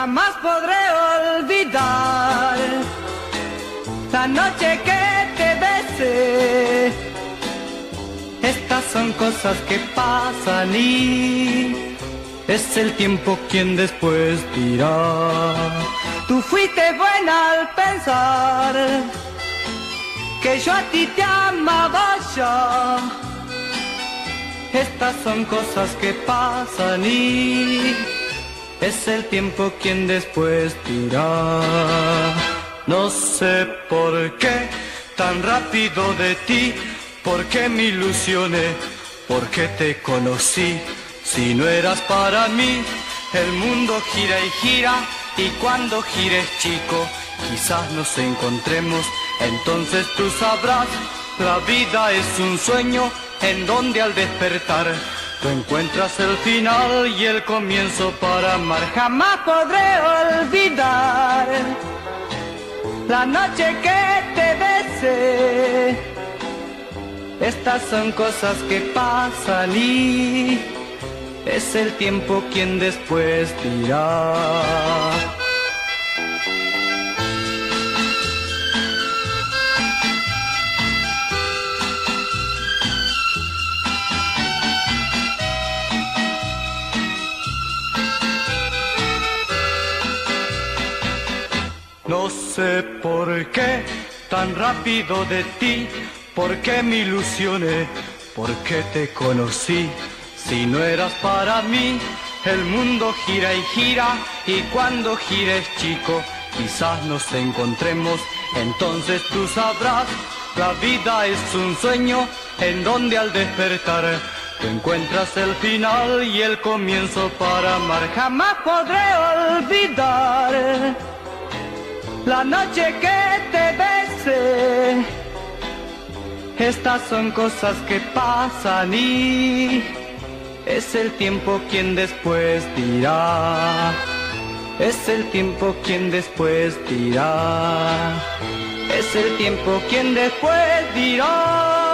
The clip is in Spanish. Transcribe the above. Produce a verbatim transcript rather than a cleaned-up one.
Jamás podré olvidar la noche que te besé. Estas son cosas que pasan y es el tiempo quien después dirá. Tú fuiste buena al pensar que yo a ti te amaba ya. Estas son cosas que pasan y es el tiempo quien después dirá. No sé por qué tan rápido de ti, por qué me ilusioné, por qué te conocí. Si no eras para mí, el mundo gira y gira, y cuando gires, chico, quizás nos encontremos. Entonces tú sabrás, la vida es un sueño en donde al despertar tú encuentras el final y el comienzo para amar. Jamás podré olvidar la noche que te besé. Estas son cosas que pasan y es el tiempo quien después dirá. No sé por qué tan rápido de ti, por qué me ilusioné, por qué te conocí. Si no eras para mí, el mundo gira y gira, y cuando gires, chico, quizás nos encontremos. Entonces tú sabrás, la vida es un sueño en donde al despertar tú encuentras el final y el comienzo para amar. Jamás podré olvidar la noche que te besé. Estas son cosas que pasan y es el tiempo quien después dirá. Es el tiempo quien después dirá. Es el tiempo quien después dirá.